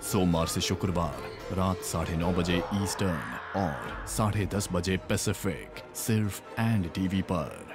सोमवार से शुक्रवार रात 9:30 बजे ईस्टर्न और 10:30 बजे पैसिफिक, सिर्फ एंड टीवी पर।